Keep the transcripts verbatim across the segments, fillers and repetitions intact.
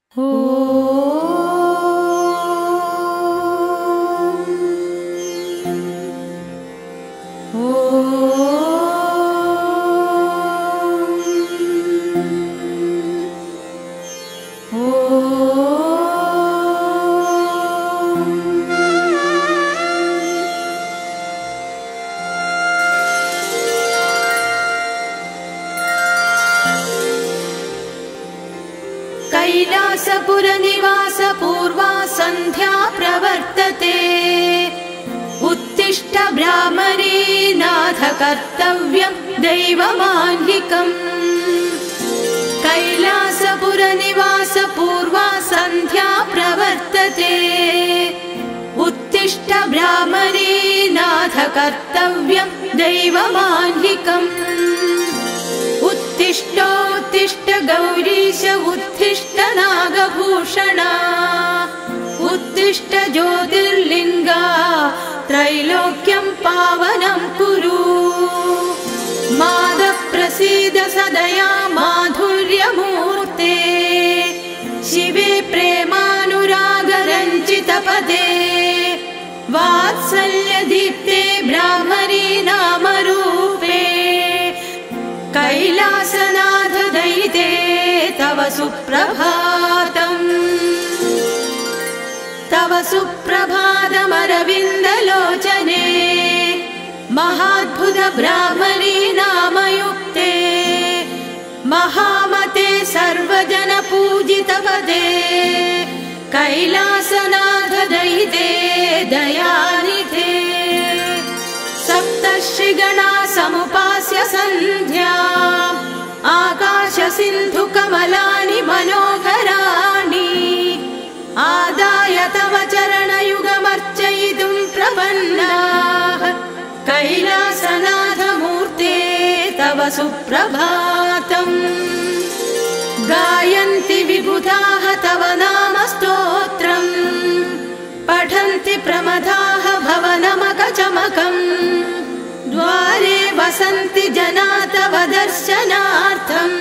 कैलासपुरनिवास पूर्वा सन्ध्या प्रवर्तते। उत्तिष्ठ ब्राह्मणे नाथ कर्तव्यं दैवमाह्निकम्। कैलासपुरनिवास पूर्वा सन्ध्या प्रवर्तते। उत्तिष्ठ ब्राह्मणे नाथ कर्तव्यं दैवमाह्निकम्। उत्तिष्ठोत्तिष्ठ गौरीश उत्तिष्ठ नागभूषणा। उत्तिष्ठ ज्योतिर्लिङ्गा त्रैलोक्यं पावनं कुरु। मादः प्रसीद सदया माधुर्यमूर्ते। शिवे प्रेमानुरागरञ्जितपदे। वात्सल्यदीप्ते ब्राह्मणे नामरूपे। कैलासनाथ दयिते तव सुप्रभातम्। तव सुप्रभातमरविन्दलोचने। महाद्भुत ब्राह्मणे नामयुक्ते। महामते सर्वजनपूजितपदे। कैलासनाथ दयिते दयानिधे। सप्तर्षिगणा समुपास्य सन्ध्या। आकाश सिन्धु कमलानि मनोहराणि। आदाय तव चरणयुगमर्चयितुं प्रपन्नाः। कैलासनाथ मूर्ते तव सुप्रभातम्। गायन्ति विबुधाः तव नाम स्तोत्रम्। पठन्ति प्रमदाः भवनमकचमकम्। द्वारे वसन्ति जना तव दर्शनार्थम्।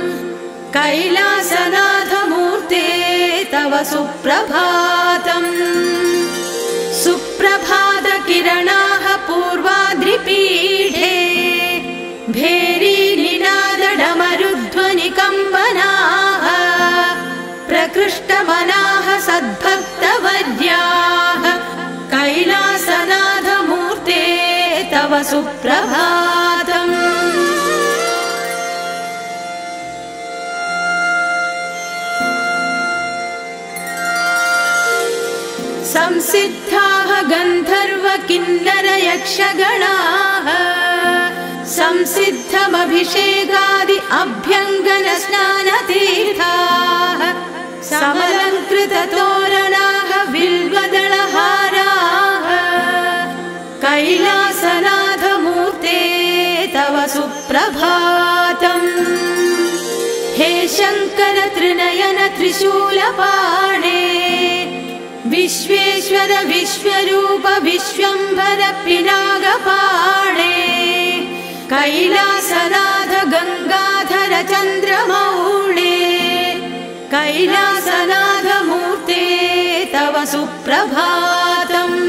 कैलासनाथ मूर्ते तव सुप्रभातम्। सुप्रभात किरणाः पूर्वाद्रिपीठे। भेरीनिनादडमरुध्वनिकम्पनाः। प्रकृष्टमनाः सद्भक्तवर्याः। कैलासनाथ मूर्ते तव सुप्रभातम्। संसिद्धाः गन्धर्व किन्नर यक्षगणाः। संसिद्धमभिषेकादि अभ्यङ्गन स्नानतीर्थाः। समलङ्कृततोरणाः बिल्वदलहाराः। कैलासनाथ मूर्ते तव सुप्रभातम्। हे शङ्कर त्रिनयन त्रिशूलपाणे। विश्वेश्वर विश्वरूप विश्वम्भर पिनागपाणे। कैलासनाथ गंगाधर चन्द्रमौळे। कैलासनाथ मूर्ते तव सुप्रभातम्।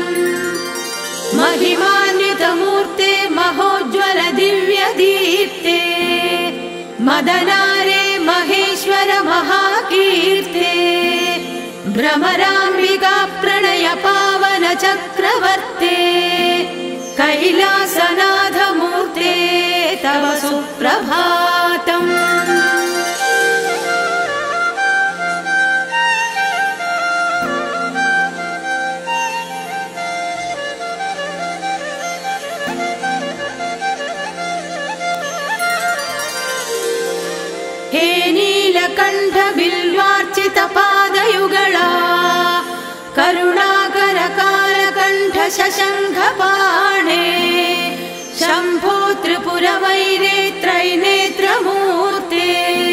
महिमान्वितमूर्ते महोज्ज्वल दिव्यदीप्ते। मदनारे महेश्वर महाकीर्ते। भ्रमराम्बिका प्रणय पावन चक्रवर्ते। कैलासनाथ मूर्ते तव सुप्रभातम्। हे नीलकण्ठ बिल्वार्चित पादयुगला। करुणाकर कालकण्ठ शशङ्खपाणे। शम्भो त्रिपुरवैरे त्रैनेत्रमूर्ते।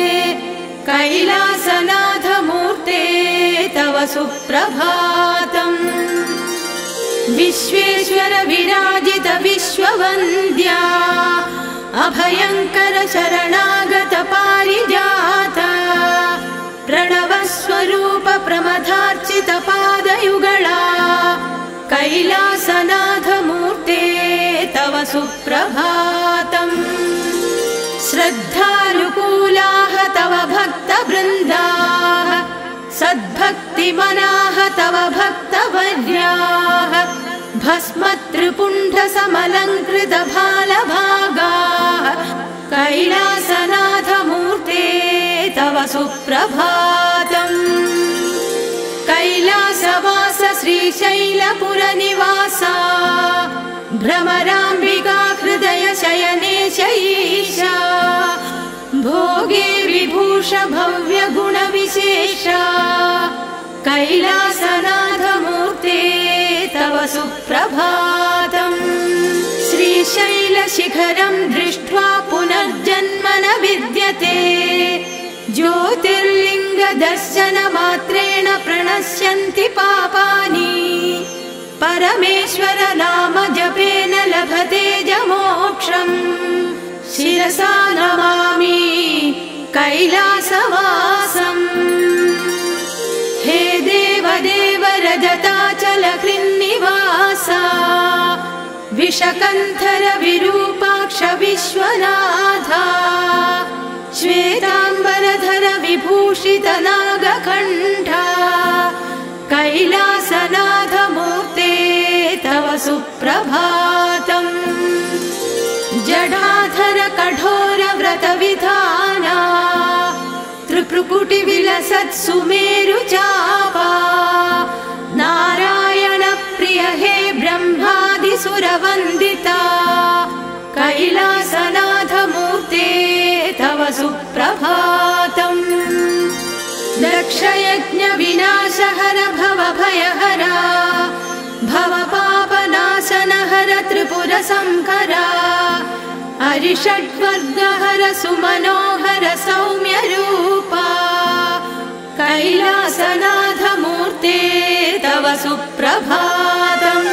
कैलासनाथ मूर्ते तव सुप्रभातम्। विश्वेश्वर विराजित विश्ववन्द्या। अभयंकर शरणागत पारिजाता। प्रणव स्वरूप युगळा कैलासनाथमूर्ते तव सुप्रभातम् श्रद्धानुकूलाः तव भक्तवृन्दाः सद्भक्तिमनाः तव भक्तवर्याः भस्मत्रिपुण्डसमलङ्कृतभालभागाः कैलासनाथमूर्ते तव सुप्रभातम् कैलासवास श्रीशैलपुरनिवासा भ्रमराम्बिका हृदय शयनेश ईशा भोगे विभूष भव्य गुणविशेषा कैलासनाथमूर्ते तव सुप्रभातम् श्रीशैलशिखरं दृष्ट्वा पुनर्जन्म न विद्यते ज्योतिर्लिङ्गदर्शनमात्रेण प्रणश्यन्ति पापानि परमेश्वर नाम जपेन लभते च मोक्षम् शिरसा नमामि कैलासवासम् हे देवदेव रजताचल हृन्निवासा विषकन्थर विरूपाक्ष विश्वनाथा श्वेताम्बरधर विभूषित नागकण्ठा कैलासनाथमूर्ते तव सुप्रभातम् जडाधर कठोर व्रतविधाना त्रिपुकुटि विलसत् सुमेरु चापा नारायण प्रिय हे ब्रह्मादिसुरवन्दिता कैलासनाथमूर्ते तव सुप्रभातम् दक्षयज्ञ विनाशहर भव भयहरा भव पापनाशनहर त्रिपुर संहरा हरिषड्वर्गहर सुमनोहर सौम्य रूपा कैलासनाथमूर्ते तव सुप्रभातम्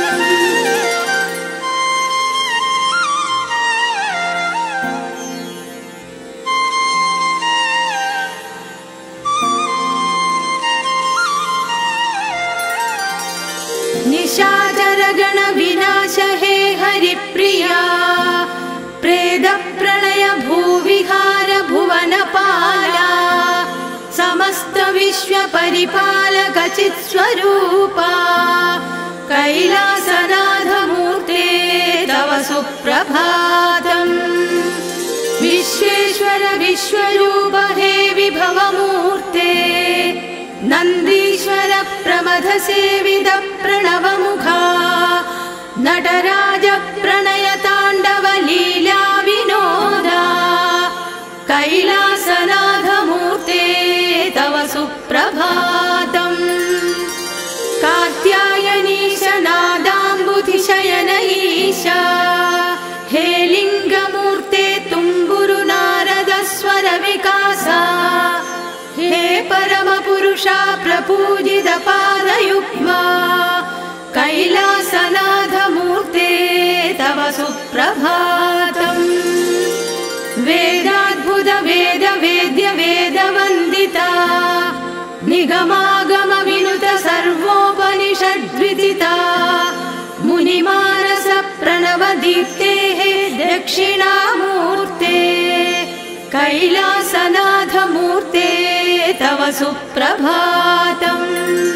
निशाचर गण विनाश हे हरिप्रिया प्रेद प्रलय भूविहार भुवनपाला समस्त विश्व परिपालक चित्स्वरूपा कैलासनाथमूर्ते तव सुप्रभातम् विश्वेश्वर विश्वरूप हे विभवमूर्ते नन्दीश्वर प्रमथ सेवित प्रणवमुखा नटराज प्रणय ताण्डव लीला विनोदा कैलासनाथमूर्ते तव सुप्रभातम् कात्यायनीश नादाम्बुधिशयन ईशा हे लिङ्गमूर्ते तुम्बुरु नारद स्वर विकासा हे परम पुरुषा प्रपूजित पादयुग्मा कैलासनाथमूर्ते तव सुप्रभातम् वेदाद्भुत वेद वेद्य वेदवन्दिता निगमागम विनुत सर्वोपनिषद्विदिता मुनिमानस प्रणव दीप्तेः दक्षिणामूर्ते कैलासनाथमूर्ते तव सुप्रभातम्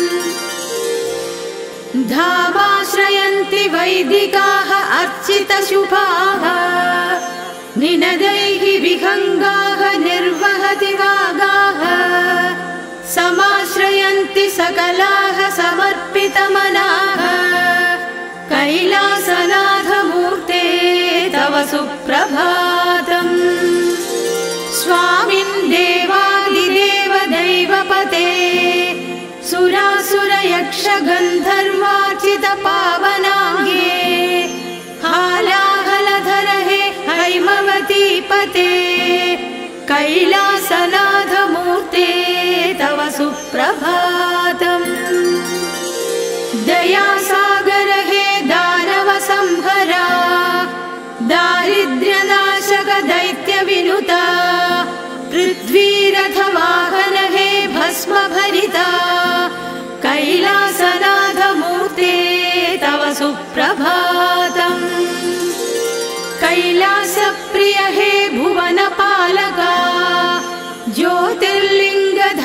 धामाश्रयन्ति वैदिकाः अर्चितशुभाः निनदैः विहङ्गाः निर्वहति वागाः समाश्रयन्ति सकलाः समर्पितमनाः कैलासनाथमूर्ते तव सुप्रभातम् स्वामिन् देवादिदेव दैवपते सुरासुर यक्ष गन्धर्वार्चित पावनाङ्गे हालाहलधर हे हैमवतीपते कैलासनाथमूर्ते तव सुप्रभातम् दयासागर हे दानव संहरा दारिद्र्यनाशक दैत्य विनुता पृथ्वीरथ वाहन हे भस्म भरिता कैलासनाथ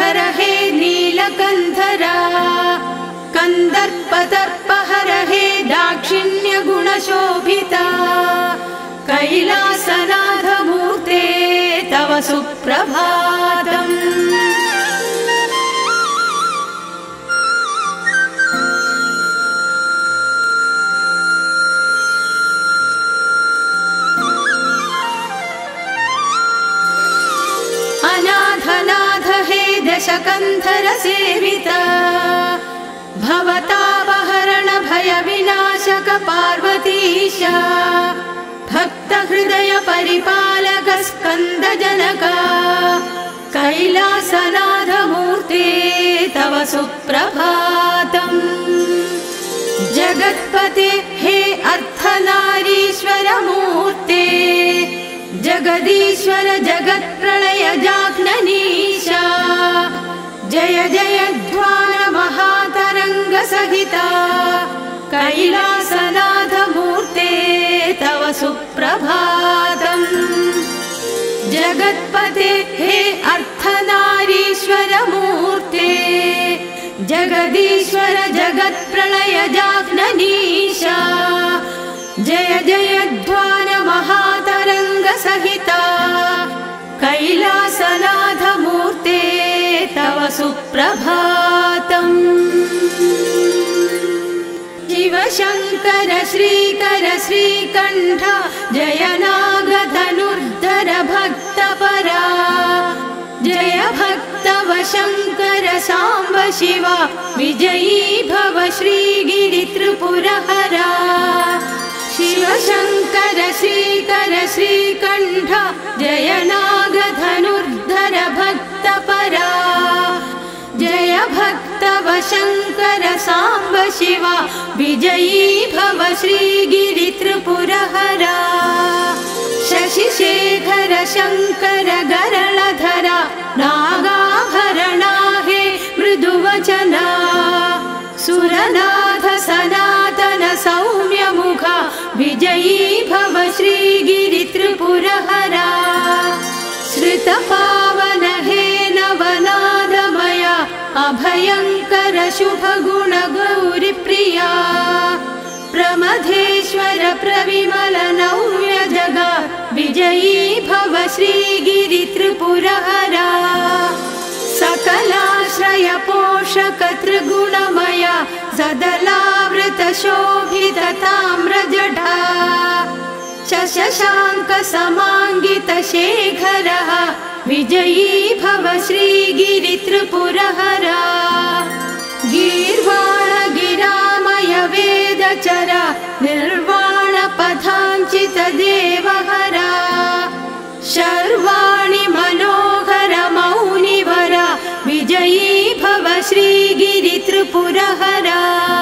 धर हे नीलकंधरा कंदर्पदर्पहर हे दाक्षिण्य गुणशोभिता कैलासनाथ मूर्ते तव सुप्रभातम्। अनाथनाथ हे दशकंधर सेविता भवतापहरण भय विनाशक पार्वतीशा भक्त हृदय परिपालक स्कंद जनका कैलासनाथ मूर्ते तव सुप्रभातम्। जगत्पते हे अर्धनारीश्वर मूर्ते जगदीश्वर जगत्प्रलय जाह्ननीशा जय जय ध्वान महातरंग सहिता कैलासनाथ मूर्ते तव सुप्रभातम्। जगत्पते हे अर्धनारीश्वर मूर्ते जगदीश्वर जगत्प्रलय जाह्ननीशा जय जय ध्वान महातरंग सहिता कैलासनाथ मूर्ते तव सुप्रभातम्। शिव शंकर श्रीकर श्रीकंठ जय नागधनुर्धर भक्तपरा जय भक्तव शंकर सांब शिवा विजयी भव श्रीगिरि त्रिपुरहरा। शिव शंकर श्रीकर श्रीकंठ जय नागधनुर्धर भक्तपरा जय भक्तव शंकर सांब शिवा विजयी भव श्रीगिरि त्रिपुरहरा। शशिशेखर शंकर गरलधरा नागाभरणा हे मृदुवचना सुरनाथ सनातन सौम्य मुखा विजयी भव श्रीगिरि त्रिपुरहरा। श्रुत पावन हे नवनादमया अभयंकर शुभ गुण गौरी प्रिया प्रमथेश्वर प्रविमल नव्य जगा विजयी भव श्रीगिरि त्रिपुरहरा। सकलाश्रय पोषक त्रिगुणमया सदलावृत शोभित ताम्रजटा शशांक समांगित शेखरः विजयी भव श्रीगिरि त्रिपुरहरा। गीर्वाण गिरामय वेदचरा निर्वाण पथांचित देवहरा शर्वाणि मनोहर मौनिवरा विजयी भव श्रीगिरि त्रिपुरहरा।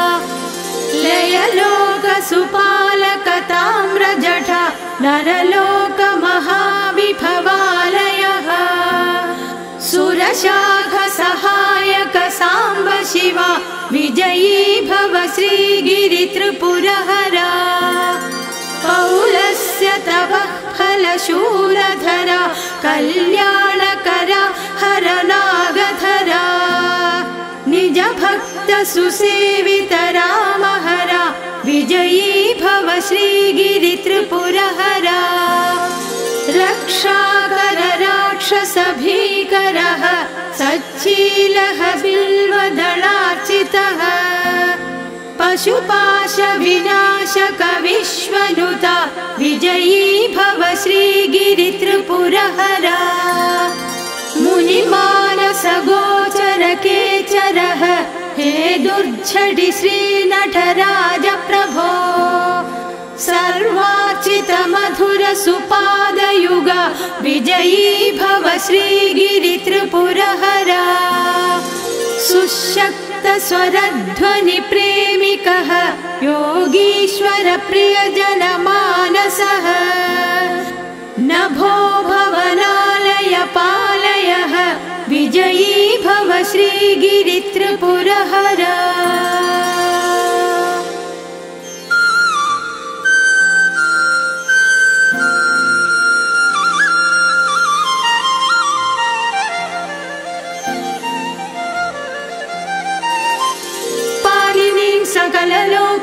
लयलोक सुपालक ताम्रजटा नरलोक महाविभवालयः सुरशाख सहायक सांब शिवा विजयी भव श्रीगिरि त्रिपुरहरा। पौलस्य तव फलशूलधरा कल्याणकरा हर नागधरा निज भक्त सुसेवित रामहरा विजयी भव श्रीगिरि त्रिपुरहरा। रक्षाकर राक्षस भीकरः सच्चीलः बिल्वदलार्चितः पशुपाश विनाशक विश्वनुता विजयी भव श्रीगिरि त्रिपुरहरा। मुनिमानस गोचर केचरः हे दुर्झटि श्रीनटराज प्रभो सर्वार्चित मधुर सुपादयुगा विजयी भव श्रीगिरि त्रिपुरहरा। सुशक्त स्वरध्वनि प्रेमिकः योगीश्वर प्रियजन मानसः नभो भवनालय पालयः विजयी भव श्रीगिरि त्रिपुरहरा।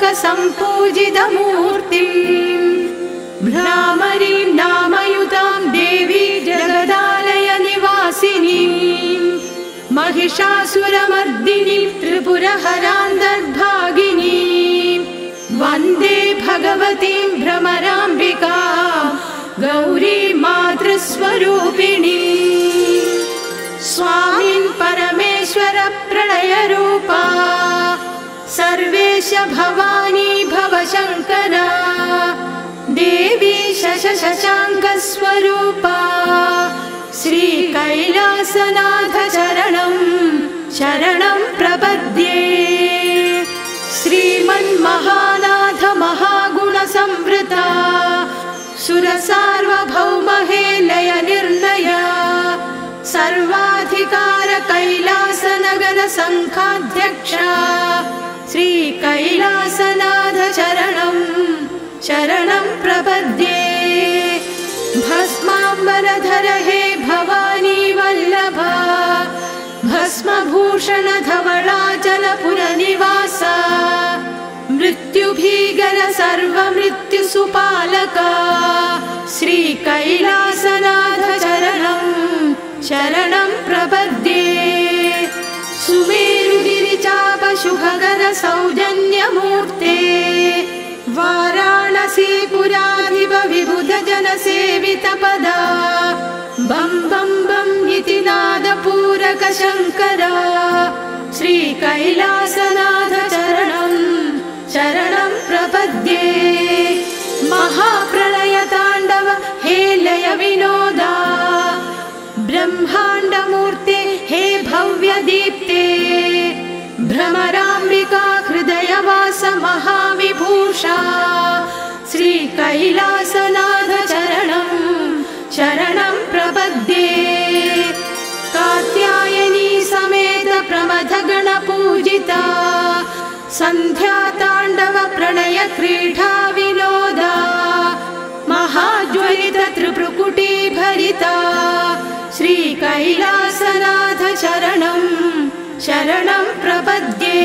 सम्पूजितमूर्तिम् भ्रामरीं नामयुतां देवी जगदालय निवासिनीं महिषासुरमर्दिनीं त्रिपुरहरान्तर्भागिनीं वन्दे भगवतीं भ्रमराम्बिका गौरी मातृस्वरूपिणी स्वामिन् परमेश्वर प्रणयरूपा सर्वेश भवानी भवशङ्करा देवी शशशाङ्कस्वरूपा श्रीकैलासनाथ शरणं शरणं प्रपद्ये श्रीमन्महानाथ महागुणसंवृता सुरसार्वभौमहेलय निर्णया सर्वाधिकार कैलासनगर संखाध्यक्षा श्रीकैलासनाथ शरणं शरणं प्रपद्ये भस्माम्बरधर हे भवानी वल्लभा भस्मभूषण धवलाचलपुरनिवासा मृत्युभीगर सर्वमृत्युसुपालका श्रीकैलासनाथ शरणं शरणं प्रपद्ये सुमेरुगिरिचापशुभगर सौजन्यमूर्ते वाराणसीपुराधिप विबुध जनसेवितपदा बं बं बं इति नादपूरक शङ्करा श्रीकैलासनाथ शरणं शरणं प्रपद्ये महाप्रलयताण्डव हे लय विनोदा ब्रह्माण्डमूर्ते हे भव्यदीप्ते भ्रमराम्बिका हृदयवास महाविभूषा श्रीकैलासनाथ शरणं शरणं प्रपद्ये कात्यायनी समेत प्रमथगणपूजिता सन्ध्याताण्डव प्रणय क्रीडा विनोदा महाज्वलित त्रिपुकुटी भरिता श्रीकैलासनाथ शरणं शरणं प्रपद्ये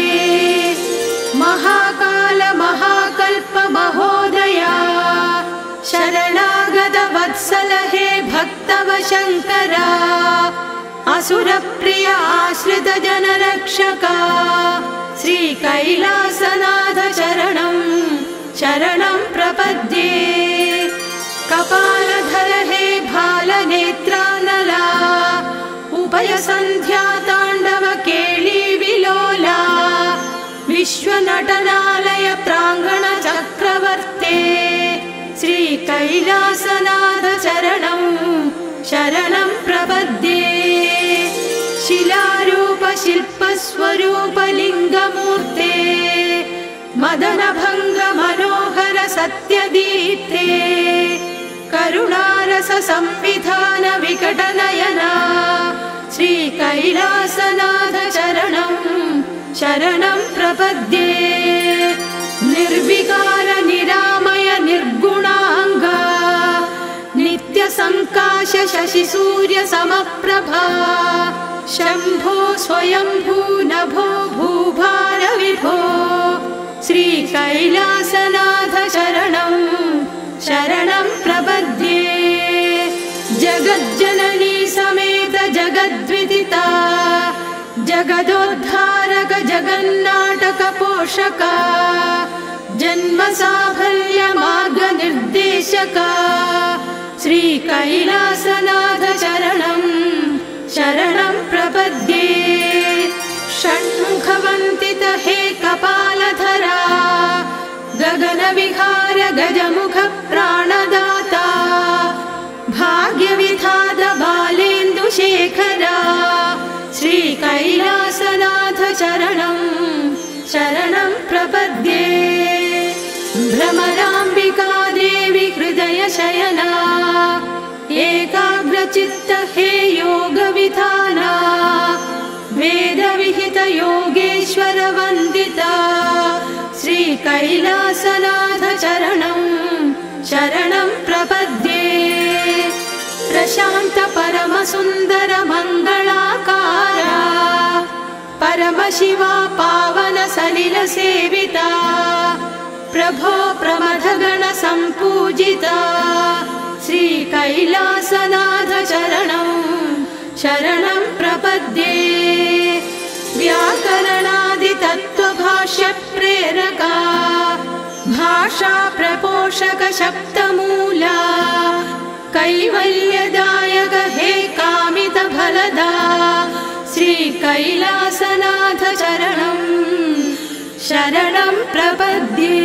महाकाल महाकल्प महोदया शरणागत वत्सल हे भक्तव शङ्करा असुरप्रिय आश्रित जनरक्षका श्रीकैलासनाथ शरणं शरणं प्रपद्ये कपालधर हे भालनेत्रानला उभयसन्ध्याताण्डव केळी विलोला विश्वनटनालय प्राङ्गण चक्रवर्ते श्रीकैलासनाथ शरणं शरणं प्रपद्ये शिलारूप शिल्पस्वरूप लिङ्गमूर्ते मदनभङ्ग मनोहर सत्यदीप्ते करुणारस संविधान विकटनयना श्रीकैलासनाथ शरणं शरणं प्रपद्ये निर्विकार निरामय निर्गुणाङ्गा नित्यसङ्काश शशिसूर्य समप्रभा शम्भो स्वयंभू नभो भूभार विभो श्रीकैलासनाथ शरणं शरणं प्रपद्ये जगज्जननी समेत जगद्विदिता जगदोद्धारक जगन्नाटक पोषका जन्म साफल्य मार्ग निर्देशका श्रीकैलासनाथ शरणं शरणं प्रपद्ये षण्मुखवन्दित हे कपालधरा गगनविहार गजमुख प्राणदाता भाग्यविधात बालेन्दुशेखरा श्रीकैलासनाथ शरणं शरणं प्रपद्ये भ्रमराम्बिका देवी हृदय शयना एकाग्रचित्त हे योगविधाना वेदविहित योगेश्वर वन्दिता श्रीकैलासनाथ शरणं शरणं प्रपद्ये प्रशान्त परम सुन्दर मङ्गलाकारा परमशिवा पावन सलिल सेविता प्रभो प्रमथगण संपूजिता श्री कैलासनाथ चरणं शरणं प्रपद्ये व्याकरणादि तत्त्वभाष्य प्रेरका भाषा प्रपोषक शब्दमूला कैवल्यदायक हे कामित फलदा श्री कैलासनाथ चरणं शरणं प्रपद्ये।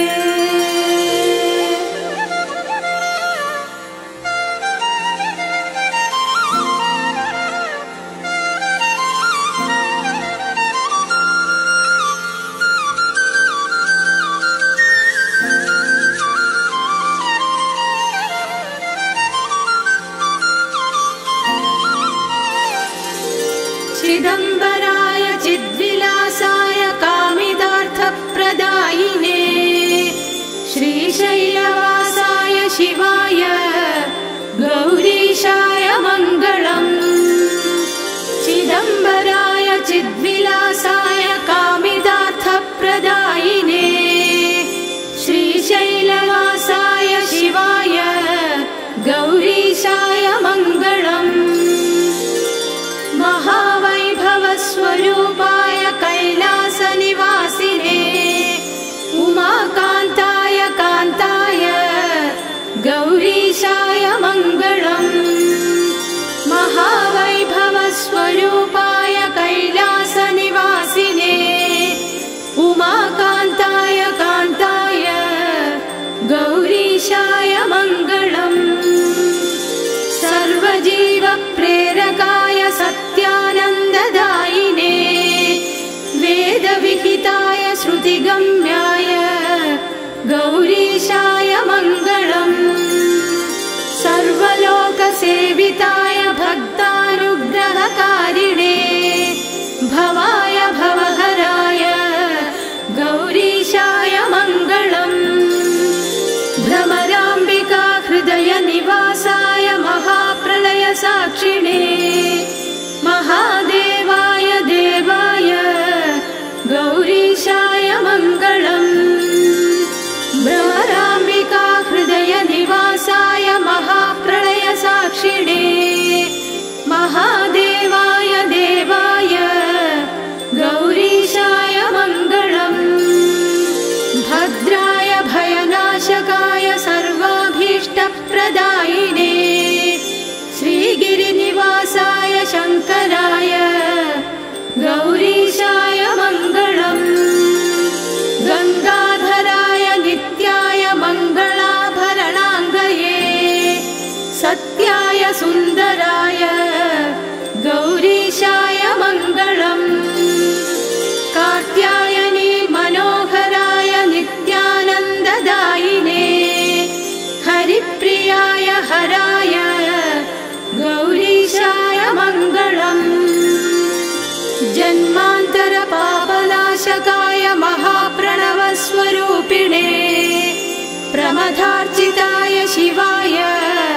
चिदंबराय चिद्विलासाय कामितार्थप्रदायिने श्रीशैलवासाय शिवाय गौरीशाय मङ्गलम्। चिदंबराय चिद्विलासाय कामितार्थप्रदायिने श्रीशैलवासाय शिवाय गौरीशाय मङ्गलम्। महावैभवस्वरूपाय कैलासनिवासिने उमाकान्ताय कान्ताय गौरीशाय मङ्गलम्। महावैभवस्वरूपाय कैलासनिवासिने उमाकान्ताय कान्ताय गौरीशाय मङ्गलम्। सर्वजीव प्रेरकाय सत्यानन्ददायिने वेदविहिताय श्रुतिगम्याय गौरीशाय मङ्गलम्। सर्वलोकसेविताय भक्तानुग्रहकारिणे भवाय भवहराय गौरीशाय मङ्गलम्। भ्रमराम्बिका हृदय निवासाय महाप्रलय साक्षिणे महादेवाय देवाय गौरीशाय मङ्गलम्। भ्रमराम्बिका हृदय निवासाय महाप्रलय साक्षिणे महादेवाय देवाय गौरीशाय मङ्गलम्। भद्राय भयनाशकाय सर्वाभीष्टप्रदायिने श्रीगिरिनिवासाय शङ्कराय गौरीशाय मङ्गलम्। गङ्गाधराय नित्याय मङ्गलाभरणाङ्गये सत्याय सुन्दराय गौरीशाय मङ्गलम्। कात्यायनी मनोहराय नित्यानन्ददायिने हरिप्रियाय हराय गौरीशाय मङ्गलम्। जन्मान्तर पापनाशकाय महाप्रणवस्वरूपिणे प्रमथार्चिताय शिवाय